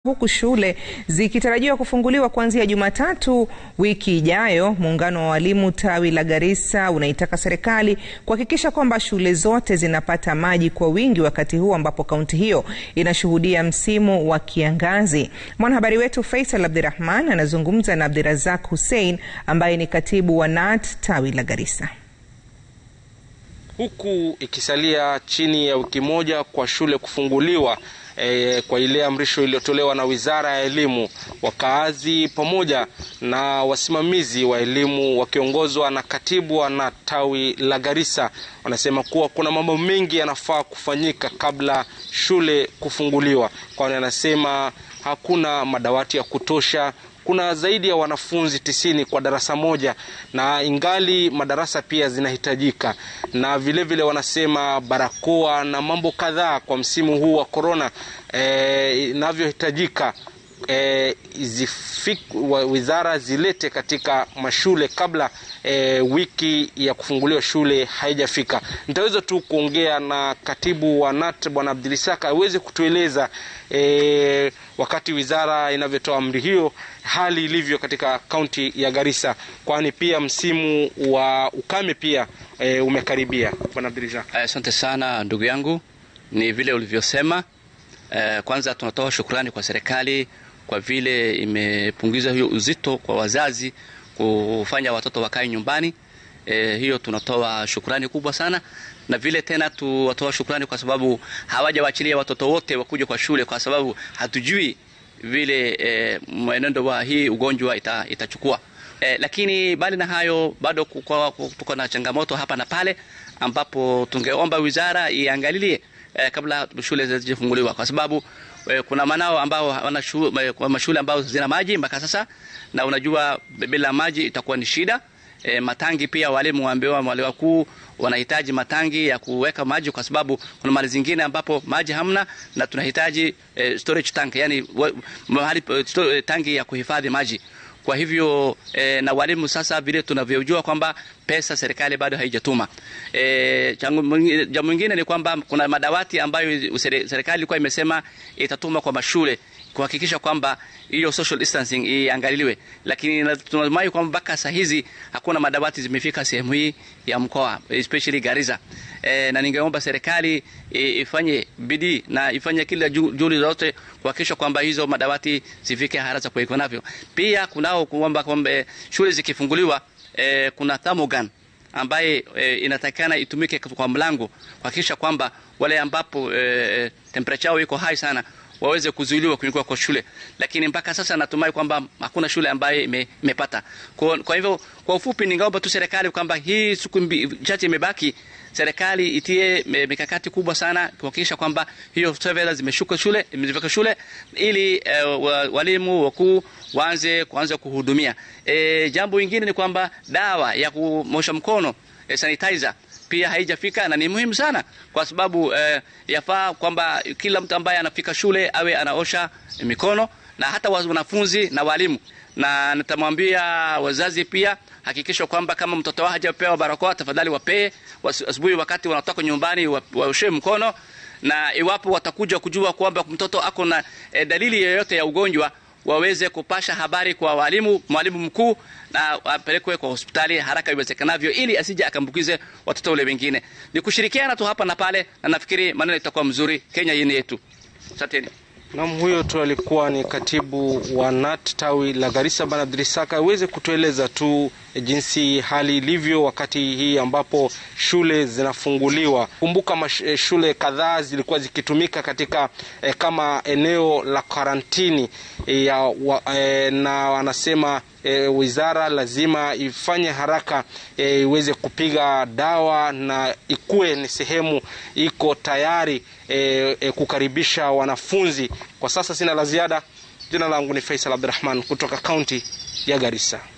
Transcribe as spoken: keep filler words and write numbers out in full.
Huku shule zikitarajiwa kufunguliwa kuanzia Jumatatu wiki ijayo, muungano wa walimu tawi la Garissa unaitaka serikali kuhakikisha kwamba shule zote zinapata maji kwa wingi wakati huu ambapo kaunti hiyo inashuhudia msimu wa kiangazi. Mwanahabari wetu Faisal Abdirahman anazungumza na Abdirazak Hussein ambaye ni katibu wa N A T tawi la Garissa. Huku ikisalia chini ya wiki moja kwa shule kufunguliwa E, kwa ile amrisho iliyotolewa na Wizara ya Elimu, wakaazi pamoja na wasimamizi wa elimu wakiongozwa na katibu wa N A T tawi la Garissa wanasema kuwa kuna mambo mengi yanafaa kufanyika kabla shule kufunguliwa, kwani anasema hakuna madawati ya kutosha. Kuna zaidi ya wanafunzi tisini kwa darasa moja na ingali madarasa pia zinahitajika, na vile vile wanasema barakoa na mambo kadhaa kwa msimu huu wa corona eh, inavyohitajika eh, wizara zilete katika mashule kabla eh, wiki ya kufunguliwa shule haijafika. Nitaweza tu kuongea na katibu wa N A T Bwana Abdilisaka aweze kutueleza eh, wakati wizara inavyotoa amri hiyo hali ilivyo katika kaunti ya Garissa, kwani pia msimu wa ukame pia e, umekaribia. Bwana Abdilisaka. Asante sana ndugu yangu, ni vile ulivyosema. E, kwanza tunatoa shukrani kwa serikali kwa vile imepunguza hiyo uzito kwa wazazi kufanya watoto wakae nyumbani. E, hiyo tunatoa shukrani kubwa sana, na vile tena tuwatoa shukrani kwa sababu hawajawaachilia watoto wote wakuje kwa shule, kwa sababu hatujui vile e, mwenendo wa hii ugonjwa ita, itachukua. E, lakini bali na hayo bado tuko na changamoto hapa na pale ambapo tungeomba wizara iangalie e, kabla shule zifunguliwa, kwa sababu e, kuna manao ambao wana shule ambao zina maji mpaka sasa, na unajua bila maji itakuwa ni shida. E, matangi pia walimu waambiwa wale wakuu wanahitaji matangi ya kuweka maji, kwa sababu kuna mali zingine ambapo maji hamna na tunahitaji e, storage tank, yani mahali e, tangi ya kuhifadhi maji. Kwa hivyo e, na walimu sasa vile tunavyojua kwamba pesa serikali bado haijatuma. E, jambo lingine ni kwamba kuna madawati ambayo serikali ilikuwa imesema itatuma kwa mashule kuhakikisha kwamba hiyo social distancing iangaliwe, lakini tunatumai kwamba mpaka saa hizi hakuna madawati zimefika sehemu hii ya mkoa, especially Garissa. E, na ningeomba serikali e, ifanye bidii na ifanye kila juhudi zote kuhakikisha kwamba hizo madawati zifike haraka kwa ikonavyo. Pia kunao kuomba kwamba shule zikifunguliwa e, kuna thermogun ambaye e, inatakana itumike kwa mlango kuhakikisha kwamba wale ambapo e, temperature iko high sana waweze kuzuiliwa kuingia kwa shule, lakini mpaka sasa natumai kwamba hakuna shule ambaye imepata. Kwa, kwa hivyo kwa ufupi ningeomba tu serikali kwamba hii siku chache imebaki, serikali itie mikakati kubwa sana kuhakikisha kwamba hiyo surveillance zimeshuka shule, imefika shule ili e, walimu wakuu waanze kuanza kuhudumia. E, jambo lingine ni kwamba dawa ya kuosha mkono e, sanitizer pia haijafika, na ni muhimu sana kwa sababu eh, yafaa kwamba kila mtu ambaye anafika shule awe anaosha mikono, na hata wanafunzi na walimu. Na nitamwambia wazazi pia hakikisha kwamba kama mtoto wao hajapewa barakoa, tafadhali wapee asubuhi wakati wanatoka nyumbani waoshe mkono, na iwapo watakuja kujua kwamba mtoto ako na eh, dalili yoyote ya ugonjwa waweze kupasha habari kwa walimu, mwalimu mkuu, na apelekwe kwa hospitali haraka iwezekanavyo ili asije akambukize watoto wale wengine. Ni kushirikiana tu hapa na pale, na nafikiri maneno itakuwa mzuri. Kenya hii ni yetu. Asante. Naam, huyo tu alikuwa ni katibu wa N A T tawi la Garissa Bwana Abdilisaka, aweze kutueleza tu jinsi hali ilivyo wakati hii ambapo shule zinafunguliwa. Kumbuka shule kadhaa zilikuwa zikitumika katika eh, kama eneo la karantini eh, ya, wa, eh, na wanasema eh, wizara lazima ifanye haraka eh, iweze kupiga dawa na ikue ni sehemu iko tayari eh, eh, kukaribisha wanafunzi. Kwa sasa sina la ziada. Jina langu ni Faisal Abdirahman kutoka kaunti ya Garissa.